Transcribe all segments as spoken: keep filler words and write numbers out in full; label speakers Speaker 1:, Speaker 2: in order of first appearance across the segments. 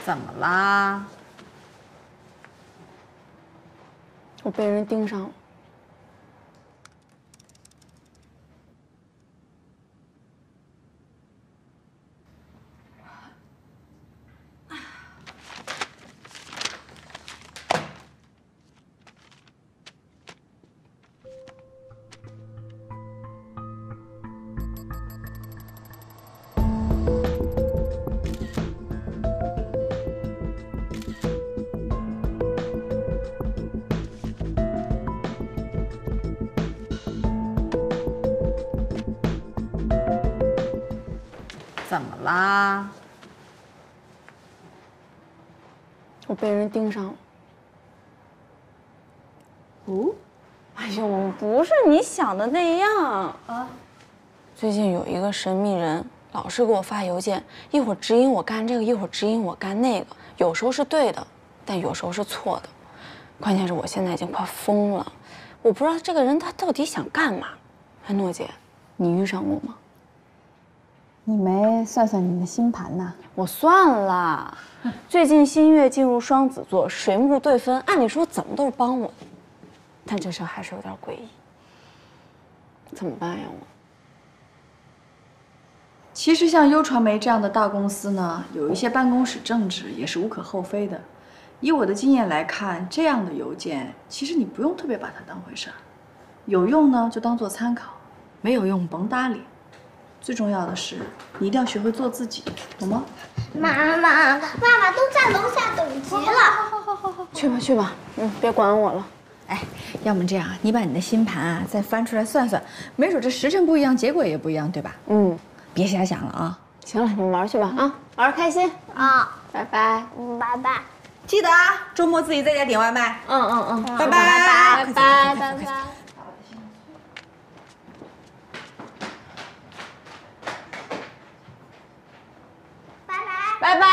Speaker 1: 怎么啦？
Speaker 2: 我被人盯上了。
Speaker 1: 怎么啦？
Speaker 2: 我被人盯上了。哦，哎呦，不是你想的那样啊！最近有一个神秘人，老是给我发邮件，一会儿指引我干这个，一会儿指引我干那个，有时候是对的，但有时候是错的。关键是我现在已经快疯了，我不知道这个人他到底想干嘛。哎，诺姐，你遇上过吗？
Speaker 3: 你没算算你的星盘呐？
Speaker 2: 我算了，最近新月进入双子座，水木对分，按理说怎么都是帮我的，但这事还是有点诡异。怎么办呀？我
Speaker 4: 其实像优传媒这样的大公司呢，有一些办公室政治也是无可厚非的。以我的经验来看，这样的邮件其实你不用特别把它当回事儿，有用呢就当做参考，没有用甭搭理。 最重要的是，你一定要学会做自己，懂吗？
Speaker 5: 妈妈，爸爸都在楼下等急了。
Speaker 2: 好好好好，去吧去吧，嗯，别管我了。
Speaker 4: 哎，要么这样，你把你的星盘啊再翻出来算算，没准这时辰不一样，结果也不一样，对吧？
Speaker 2: 嗯，
Speaker 4: 别瞎想了啊。
Speaker 2: 行了，你们玩去吧啊，玩开心
Speaker 5: 啊，
Speaker 2: 拜拜，
Speaker 5: 嗯，拜拜。
Speaker 4: 记得啊，周末自己在家点外卖。
Speaker 2: 嗯嗯嗯，
Speaker 4: 拜拜
Speaker 5: 拜拜拜拜拜。
Speaker 2: 拜拜。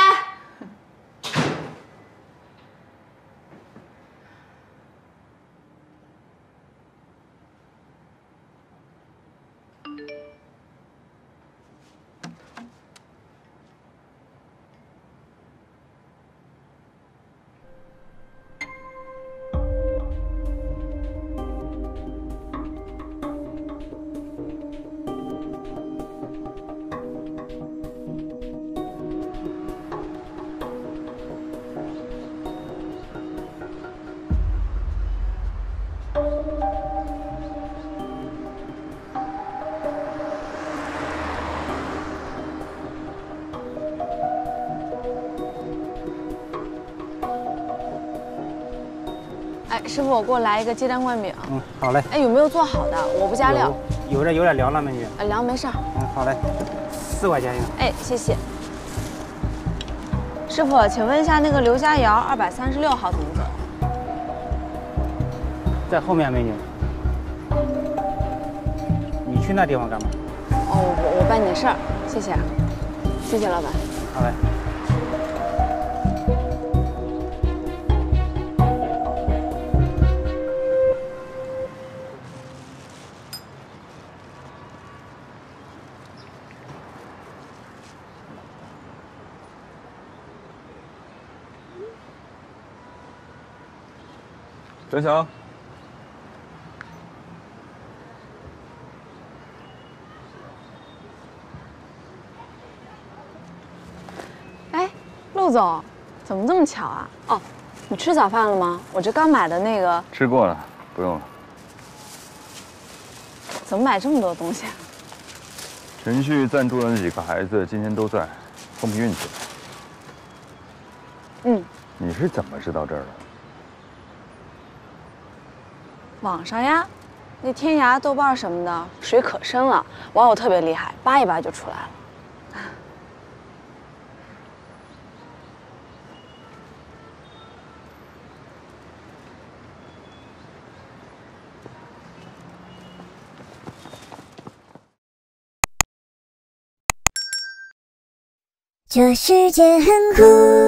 Speaker 2: 哎，师傅，给我来一个鸡蛋灌饼。
Speaker 6: 嗯，好嘞。
Speaker 2: 哎，有没有做好的？我不加料。
Speaker 6: 有的有点凉了，美女。
Speaker 2: 呃，凉没事儿。
Speaker 6: 嗯，好嘞，四块钱一个。
Speaker 2: 哎，谢谢。师傅，请问一下，那个刘家窑二百三十六号怎么走？
Speaker 6: 在后面，美女。你去那地方干嘛？
Speaker 2: 哦，我我办点事儿，谢谢啊，谢谢老板。
Speaker 6: 好嘞。
Speaker 7: 陈翔，
Speaker 2: 哎，陆总，怎么这么巧啊？哦，你吃早饭了吗？我这刚买的那个。
Speaker 7: 吃过了，不用了。
Speaker 2: 怎么买这么多东西啊？
Speaker 7: 陈旭赞助的那几个孩子今天都在，碰碰运气。
Speaker 2: 嗯。
Speaker 7: 你是怎么知道这儿的？
Speaker 2: 网上呀，那天涯、豆瓣什么的，水可深了，网友特别厉害，扒一扒就出来了。
Speaker 5: 这世界很酷。